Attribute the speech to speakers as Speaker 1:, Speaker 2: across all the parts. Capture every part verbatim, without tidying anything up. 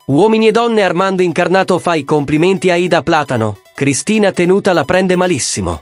Speaker 1: Uomini e donne, Armando Incarnato fa i complimenti a Ida Platano, Cristina Tenuta la prende malissimo.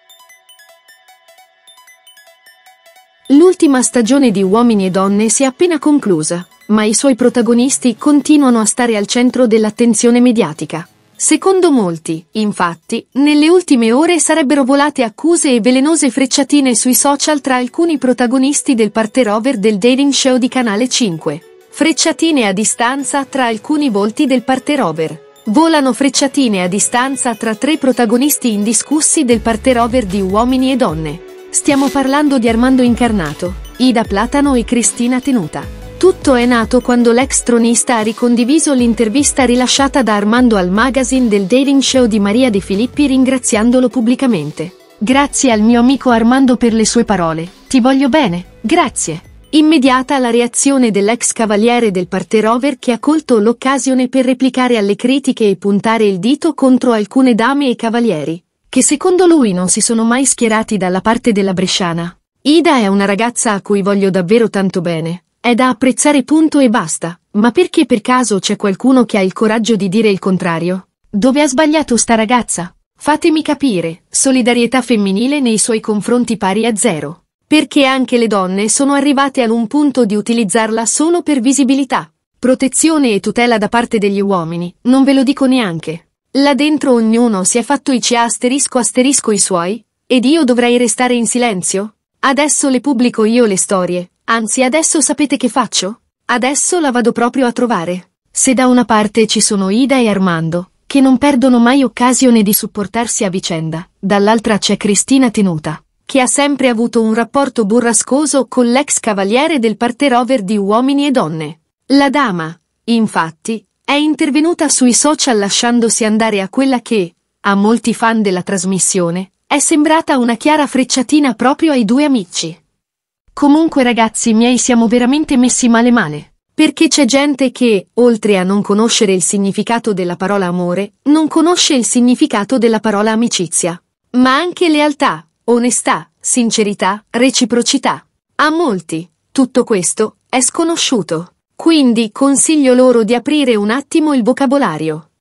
Speaker 2: L'ultima stagione di Uomini e Donne si è appena conclusa, ma i suoi protagonisti continuano a stare al centro dell'attenzione mediatica. Secondo molti, infatti, nelle ultime ore sarebbero volate accuse e velenose frecciatine sui social tra alcuni protagonisti del parterover del dating show di Canale cinque. Frecciatine a distanza tra alcuni volti del parterover. Volano frecciatine a distanza tra tre protagonisti indiscussi del parterover di Uomini e Donne. Stiamo parlando di Armando Incarnato, Ida Platano e Cristina Tenuta. Tutto è nato quando l'ex tronista ha ricondiviso l'intervista rilasciata da Armando al magazine del dating show di Maria De Filippi ringraziandolo pubblicamente. Grazie al mio amico Armando per le sue parole, ti voglio bene, grazie. Immediata la reazione dell'ex cavaliere del parterover che ha colto l'occasione per replicare alle critiche e puntare il dito contro alcune dame e cavalieri, che secondo lui non si sono mai schierati dalla parte della bresciana. Ida è una ragazza a cui voglio davvero tanto bene, è da apprezzare punto e basta, ma perché per caso c'è qualcuno che ha il coraggio di dire il contrario? Dove ha sbagliato sta ragazza? Fatemi capire, solidarietà femminile nei suoi confronti pari a zero. Perché anche le donne sono arrivate ad un punto di utilizzarla solo per visibilità. Protezione e tutela da parte degli uomini, non ve lo dico neanche. Là dentro ognuno si è fatto i C asterisco asterisco i suoi, ed io dovrei restare in silenzio? Adesso le pubblico io le storie, anzi adesso sapete che faccio? Adesso la vado proprio a trovare. Se da una parte ci sono Ida e Armando, che non perdono mai occasione di supportarsi a vicenda, dall'altra c'è Cristina Tenuta, che ha sempre avuto un rapporto burrascoso con l'ex cavaliere del parterover di Uomini e Donne. La dama, infatti, è intervenuta sui social lasciandosi andare a quella che, a molti fan della trasmissione, è sembrata una chiara frecciatina proprio ai due amici. Comunque ragazzi miei siamo veramente messi male male, perché c'è gente che, oltre a non conoscere il significato della parola amore, non conosce il significato della parola amicizia, ma anche lealtà, onestà, sincerità, reciprocità. A molti, tutto questo è sconosciuto. Quindi consiglio loro di aprire un attimo il vocabolario.